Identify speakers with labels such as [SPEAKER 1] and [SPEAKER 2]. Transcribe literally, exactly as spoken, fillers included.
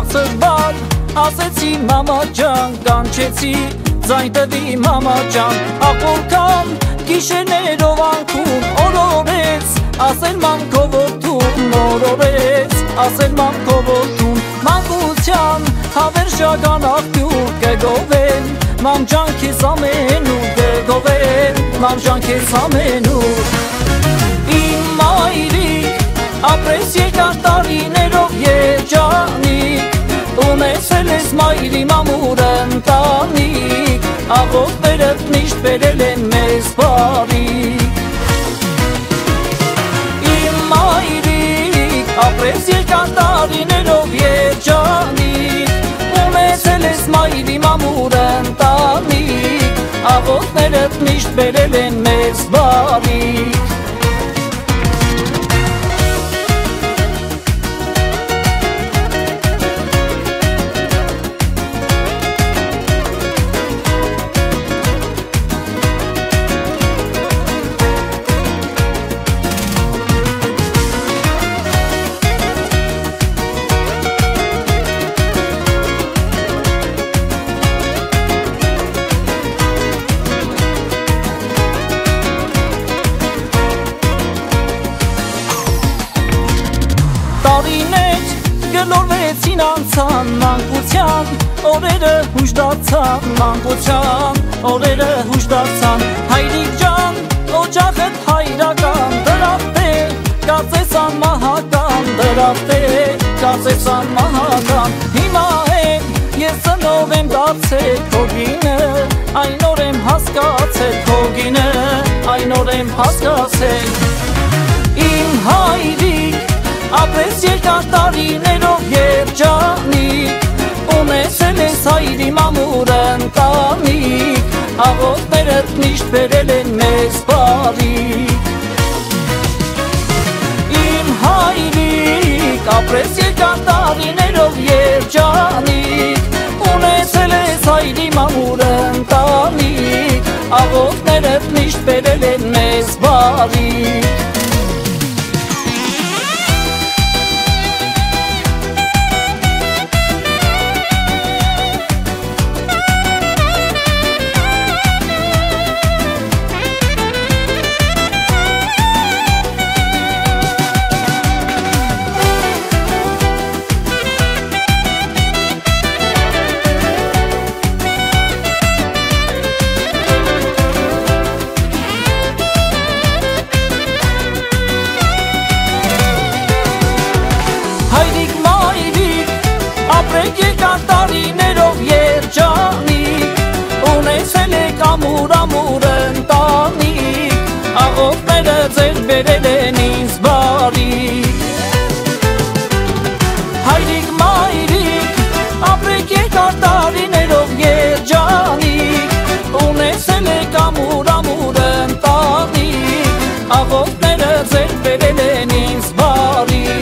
[SPEAKER 1] բարձր բար, ասեցի մամա ջան, կանչեցի ձայն տվի մամա ջան, ախորքան գիշերներով անքում օրորեց, ասել ման քո որդուն օրորեց, ասել ման քո որդուն մանկության հավերժական աղբյուր կգովեն, մամ ջան քեզ ամենուր կգովեն, մամ ջան քեզ ամենուր։ Իմ մայրիկ ապրես երկար տարիներով երջանիկ, ունեցել ես մայրի մամուր ընտանիք, աղոթներդ միշտ բերել են մեզ բարիք։ Իմ մայրիկ ապրես երկար տարիներով երջանիկ, ունեցել ես մայրի մամուր ընտանիք, աղոթներդ միշտ բերել են մեզ բարիք։ Տարիներ գլորվեցին անցան մանկության, օրերը հուշ դարձան մանկության, օրերը հուշ դարձան, հայրիկ ջան, օջախդ հայրական, դրավտ է, կարծես անմահական, դրավտ է, կարծես անմահական, հիմա եմ, ես ծնով եմ դարձել քո գինը, այն օր եմ հասկացել քո գինը, այն օր եմ հասկացել, իմ հայրիկ ապրես երկար տարիներով երջանիկ, ունեցել ես հայրի մամուր ընտանիք, աղոթներդ միշտ բերել են մեզ բարիք։ Իմ հայրիկ ապրես երկար տարիներով երջանիկ, ունեցել ես հայրի մամուր ընտանիք, աղոթներդ միշտ բերել են մեզ բարիք։ Ապրեք երկար տարիներով երջանիկ, ունեցել եք ամուր ամուր ընտանիք, աղոթները ձեր բերել են ինձ բարիք։ Հայրիկ մայրիկ, ապրեք երկար տարիներով երջանիկ, ունեցել եք ամուր ամուր ընտանիք, աղոթները ձեր բերել են ինձ բարիք։